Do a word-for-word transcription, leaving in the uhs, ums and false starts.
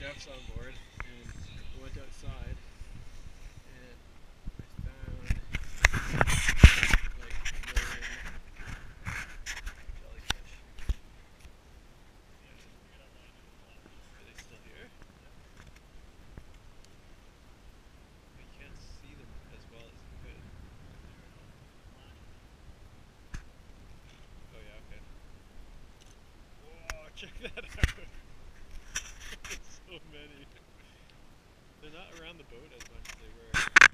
chefs on board, and we went outside, and I found like a million jellyfish. Are they still here? I can't see them as well as you could. Oh yeah, okay. Whoa, check that out. So many. They're not around the boat as much as they were.